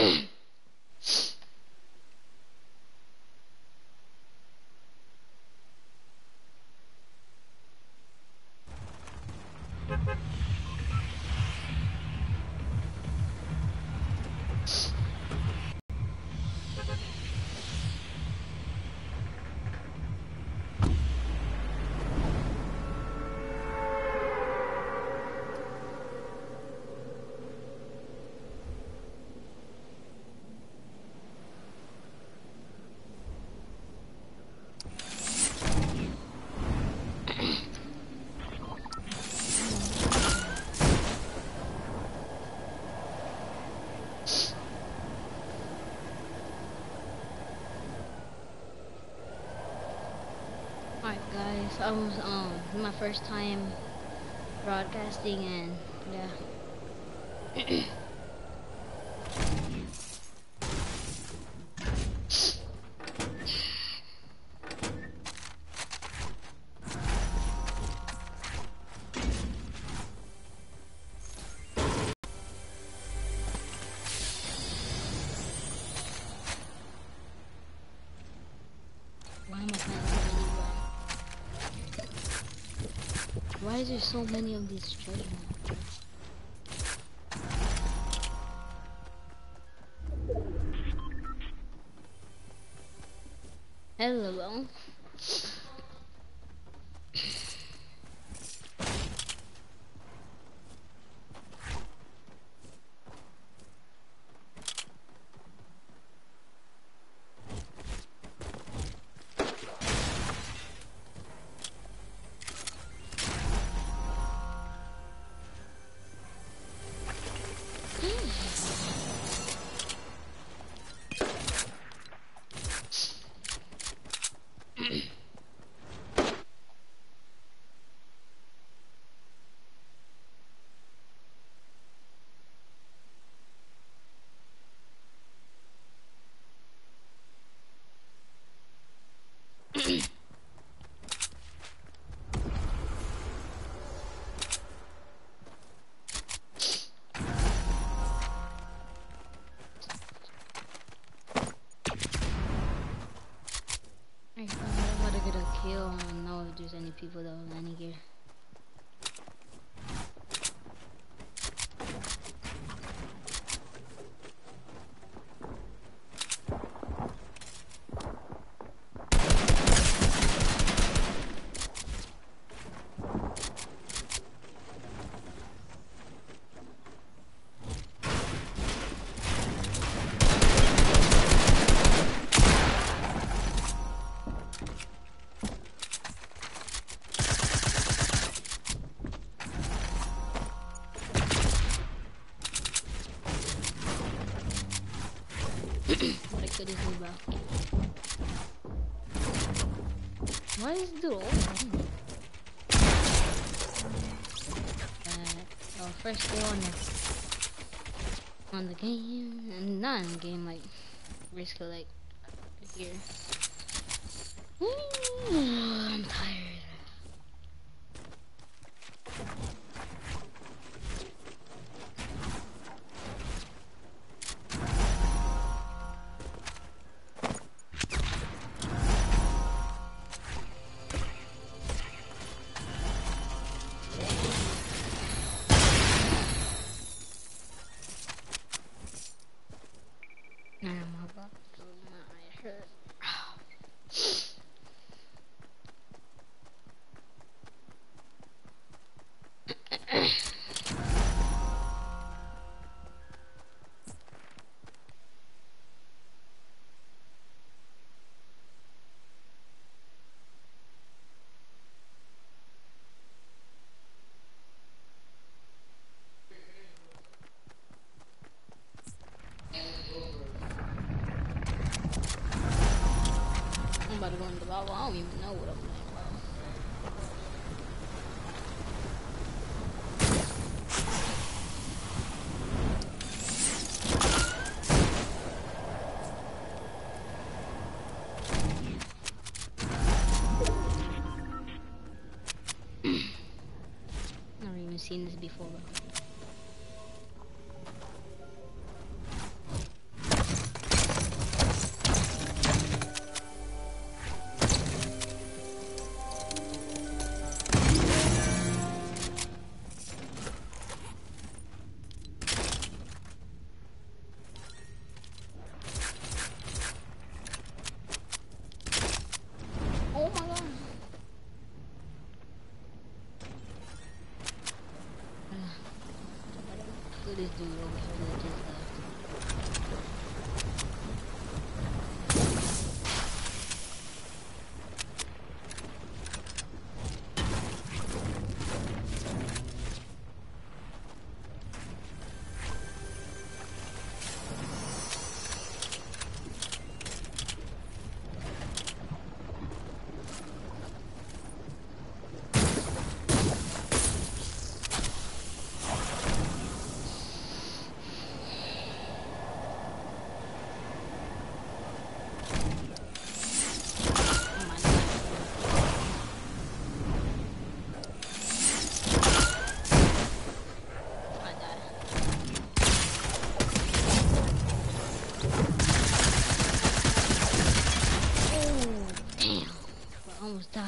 Alright guys, I was my first time broadcasting and yeah. Why am I playing so many, bro? Why is there so many of these treasure maps? Hello. I'm about to get a kill. I don't know if there's any people that will land here. What I could is bro. Why is it all? Oh, first day on the game, and not in the game, like risk of like here. I'm tired. Nah, my back, my hurt. I'm about to go in the lava. I don't even know what I'm playing, bro. I've never even seen this before, bro. villages left. Almost died.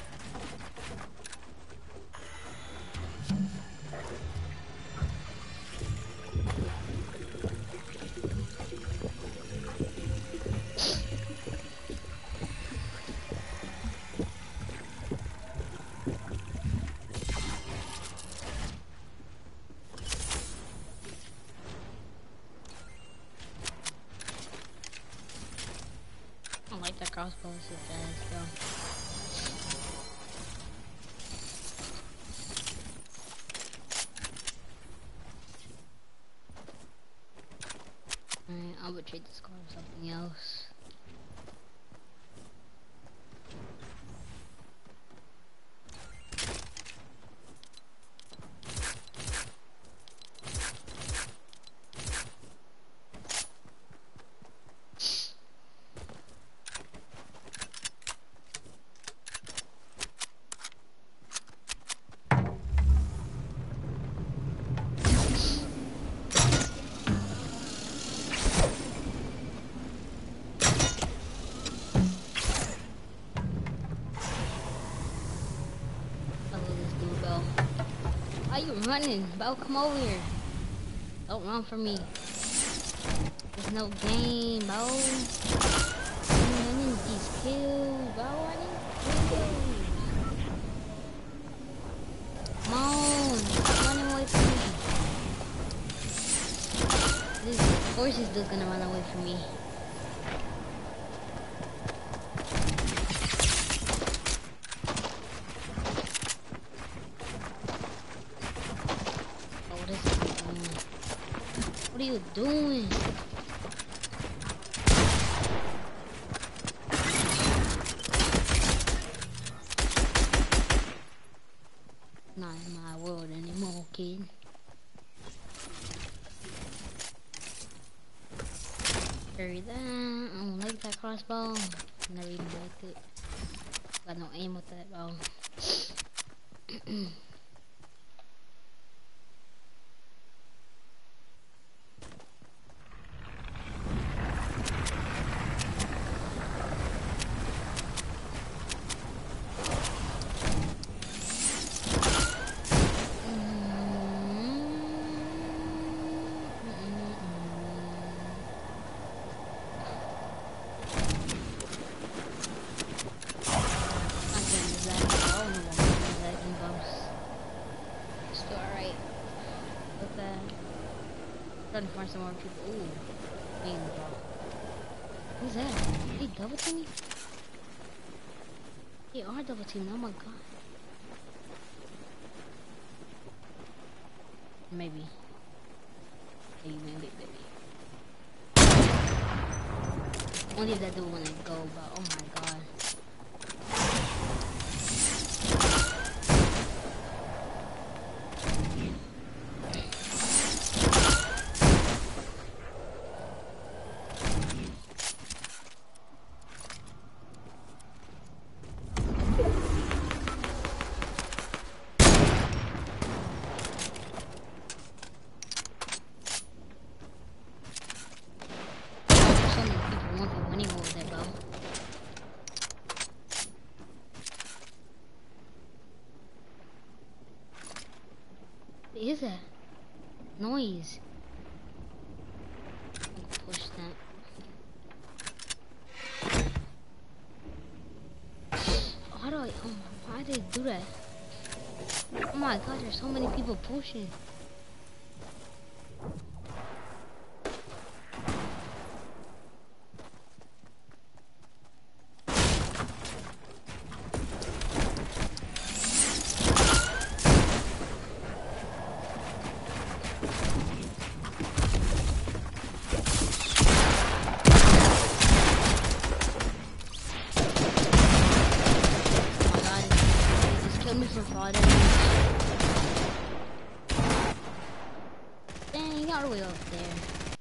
I like that crossbow, it's so fast, bro. Alright, I would trade this car for something else. Why you running, bro? Come over here. Don't run from me. There's no game, bro. I need these kills, bro. I need kills. Come on. Stop running away from me. This, of course he's still gonna run away from me. What are you doing? Not in my world anymore, kid. Carry that. I don't like that crossbow. Never even liked it. Got no aim with that, bro. Trying to find some more people. Ooh, man, bro. Who's that? Did he double team me? They are double teaming. Oh my god. Maybe. Maybe. Only if that dude wanna go, but oh my god. What is that noise? Push that. How do I? Why did they do that? Oh my god, there's so many people pushing. the way up there.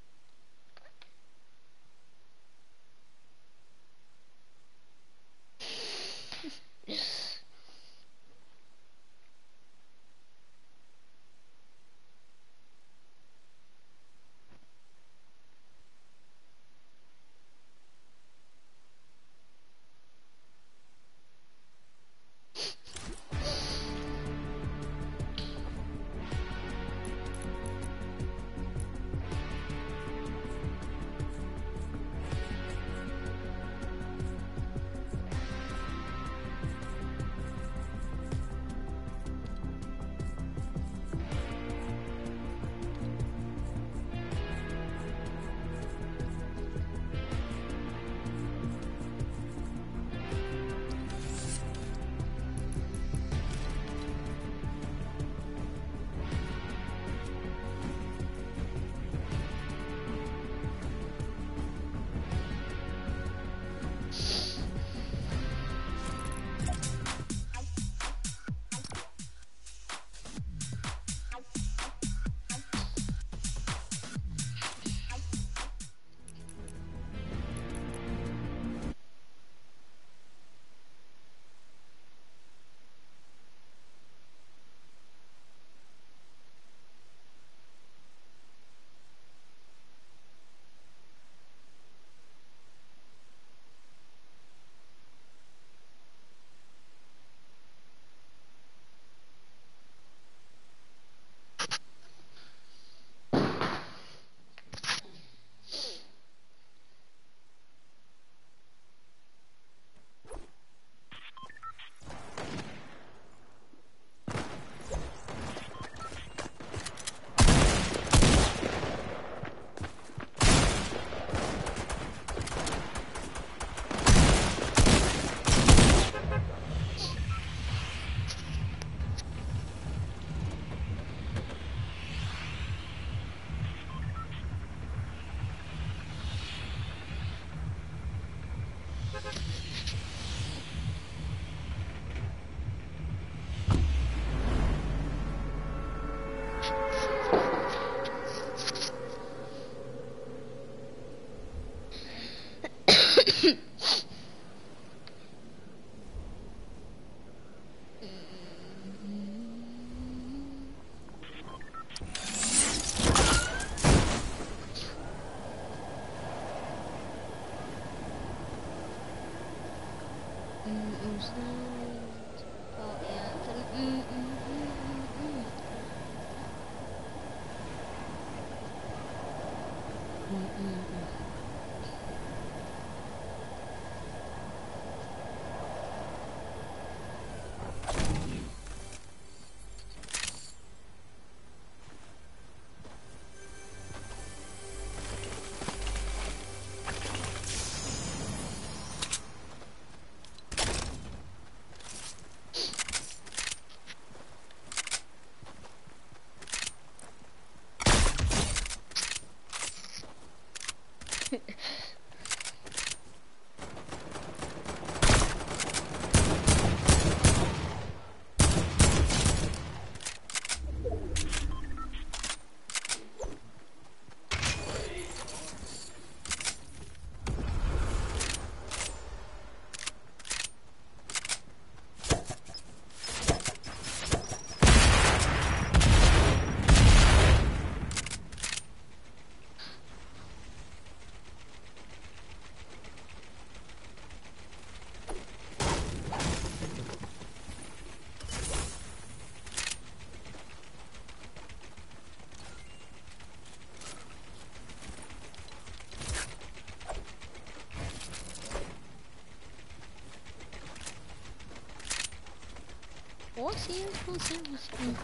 What's here? What's here? What's here?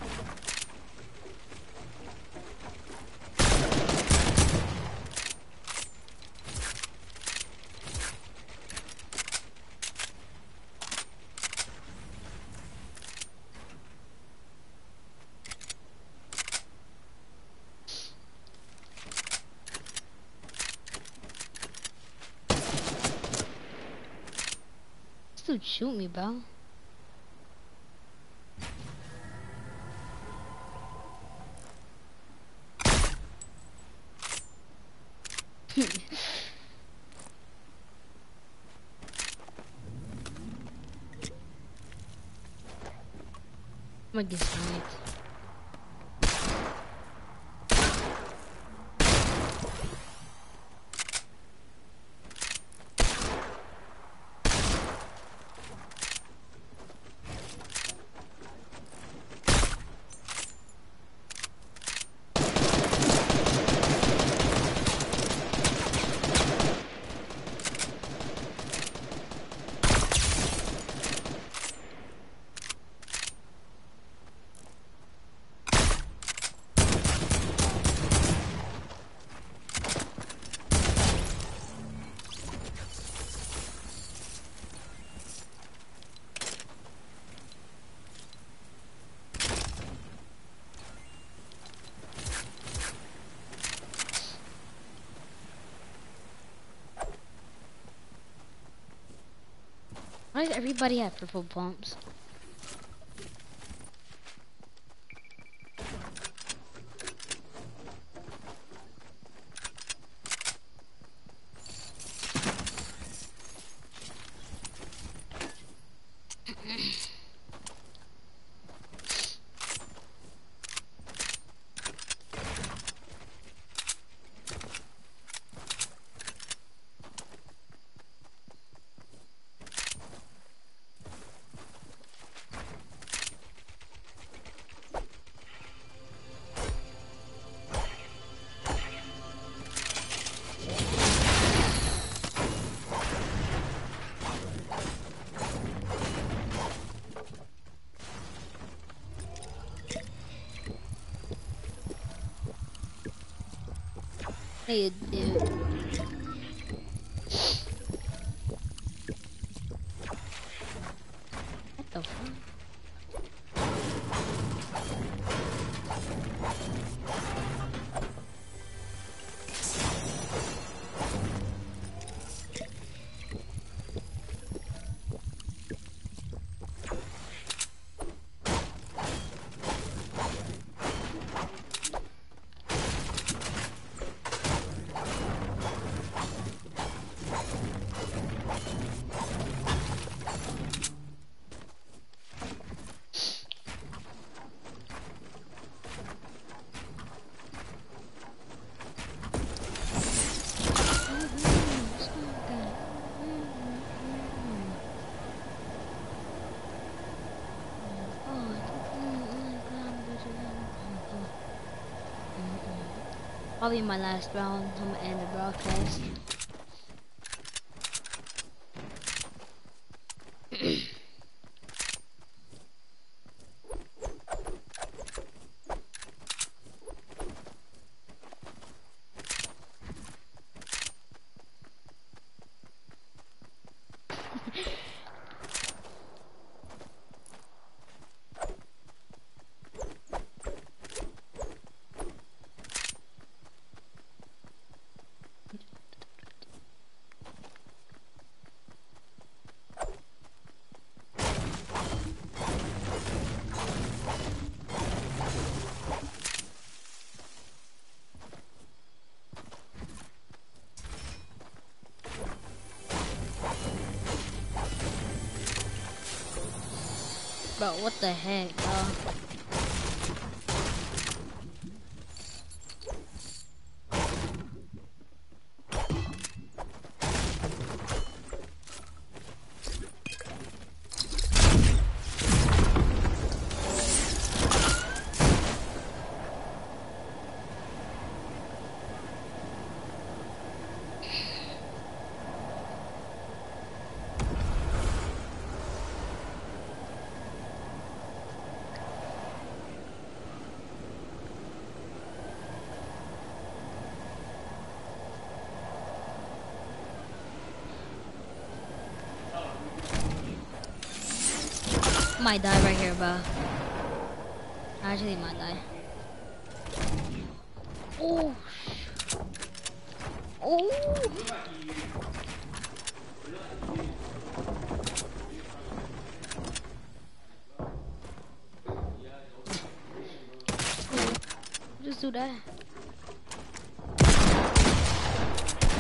This dude shoot me, bro. I'm gonna get sniped. Why does everybody have purple pumps? Hey, dude. What the fuck? Probably my last round. I'm gonna end the broadcast. Bro, what the heck, bro? Might die right here, bro. Actually, might die. Oh. Oh. Just do that.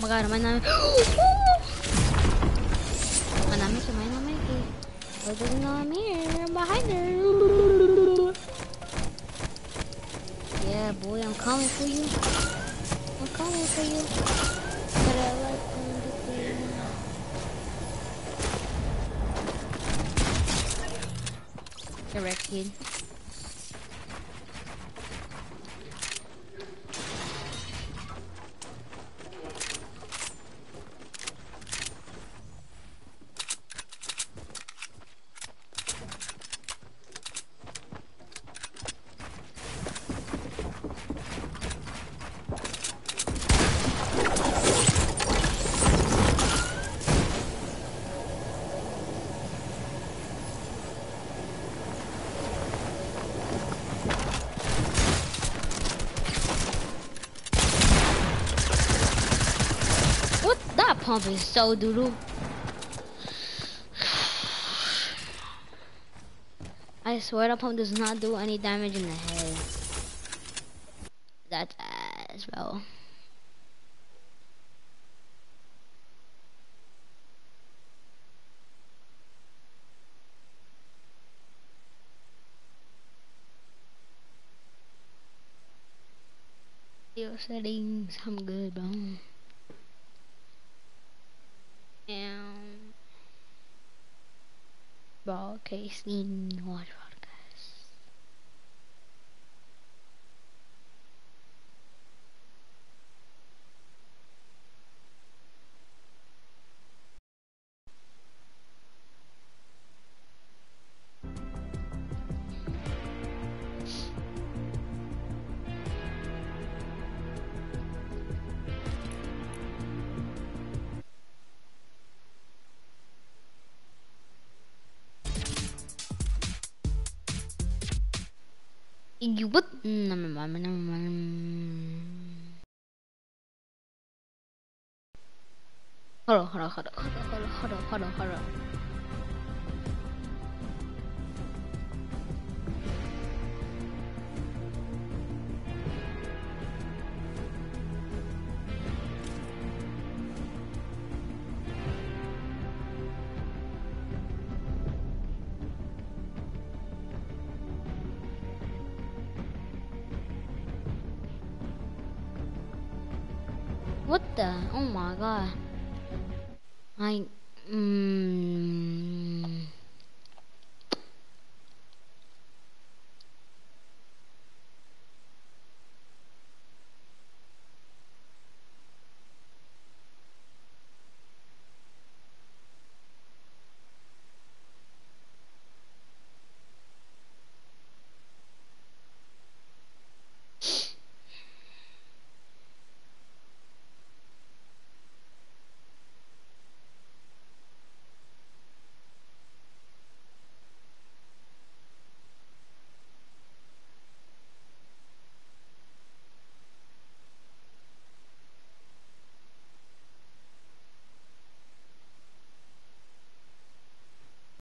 my god, am I not? Am I not making? Am I not making? Oh, doesn't know I'm here. I'm behind her. Yeah, boy, I'm coming for you. I'm coming for you. But I like the correct kid. That pump is so doodoo. I swear that pump does not do any damage in the head. That's ass, bro. Video settings, I'm good, bro. And broadcasting, watch podcast. You what? Never mind. Hold on. What the? Oh my god. I